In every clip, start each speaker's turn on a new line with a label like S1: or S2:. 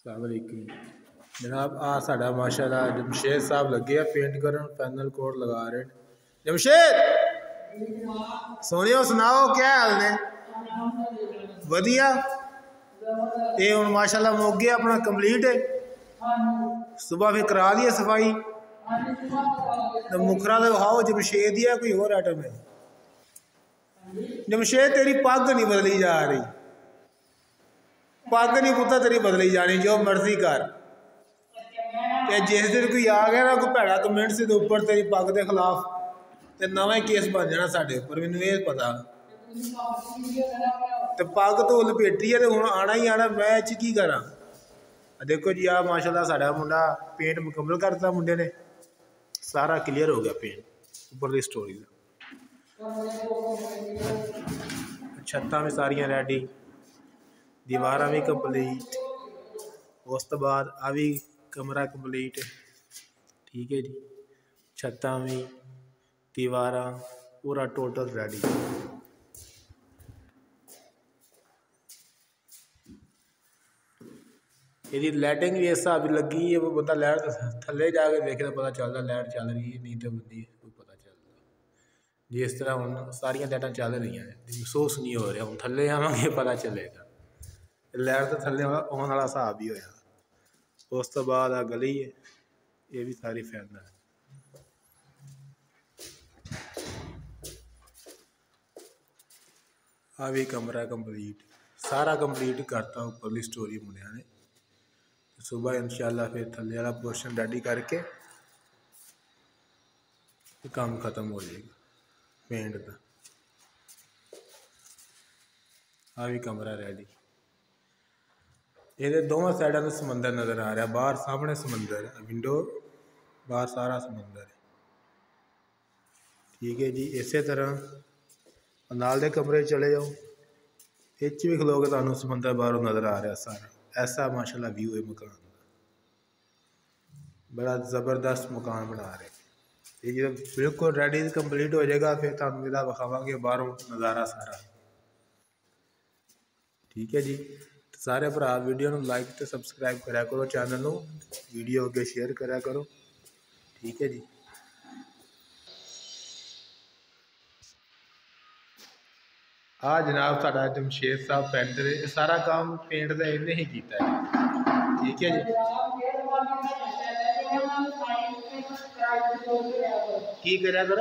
S1: जनाब आ साडा माशाल्लाह जमशेद साहब लगे पेंट करन पैनल कोड लगा रहे। जमशेद सोनियो सुनाओ क्या हाल ने? वधिया। ये हुण माशाल्लाह मुक गया अपना कंप्लीट है। सुबह फिर करा दी सफाई तो मुखरा तो खाओ जमशेद या कोई और आइटम है? जमशेद तेरी पग नहीं बदली जा रही, पग नहीं पुत्ता तेरी बदली जानी, जो मर्जी कर। जिस दिन कोई आ गया ना कोई भैड़ा कमेंट से ऊपर तेरी पग के खिलाफ तो नवा केस बन जाना साढ़े उपर, मैनू ये पता। तो पग तो लपेटी है तो हुण आना ही आना, मैं इस की करा। देखो जी आ माशाल्लाह साडा मुंडा पेंट मुकम्मल करता, मुंडे ने सारा क्लियर हो गया पेंट ऊपर की स्टोरी का। छत्तां भी सारियां रेडी, दीवारां भी कंप्लीट, उस तो बाद आ भी कमरा कंप्लीट। ठीक है जी, छत्तां भी दीवारां पूरा टोटल रेडी। यदि लाइटिंग भी इस हिसाब की लगी है, वो बंदा लाइट थले जाके देखे तो पता चलता लाइट चल रही है, नहीं तो बंदी कोई पता चलता। जिस तरह हम सारिया लाइटां चल रही हैं महसूस नहीं हो रहा, हम थले आवांगे पता चलेगा। लाइट तो थले आने वाला हिसाब ही होया। उस तो बाद आ गली है, ये भी सारी फैन है। आ भी कमरा कंप्लीट, सारा कंप्लीट करता ऊपरली स्टोरी मुंडिया ने। सुबह इंशाल्लाह फिर थले वाला पोर्शन रेडी करके काम खत्म हो जाएगा पेंट का। आ भी कमरा रेडी। ये दोनों साइडों में समंदर नज़र आ रहा, बाहर सामने समंदर है, विंडो बाहर सारा समंदर है। ठीक है जी, इस तरह नाल दे कमरे चले जाओ, इच भी खलोगे तो समंदर बाहरों नज़र आ रहा सारा। ऐसा माशाल्लाह व्यू है मकान का, बड़ा ज़बरदस्त मकान बना रहे। ये जब बिल्कुल रेडी कंप्लीट हो जाएगा फिर तुम इहदा विखावांगे बाहरों नज़ारा सारा। ठीक है जी, तो सारे भरा वीडियो में लाइक तो सबसक्राइब करा करो, चैनल को वीडियो अगे शेयर करा करो। ठीक है जी, आ जनाब साडा जमशेद साहब पेंटर है, सारा काम पेंट का इन्हें ही किया है। ठीक है जी, की करा करो,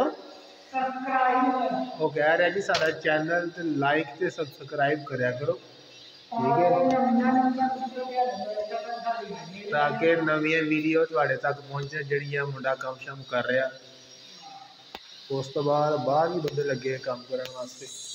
S1: वो कह रहा जी साडा चैनल ते लाइक ते सबसक्राइब करा करो। ठीक है, ताकि नवी वीडियो तुहाडे तक पहुंचे जड़ियां मुंडा काम शाम कर रहा। उस तो बाद बाहर भी बंदे लगे काम करने वास्ते।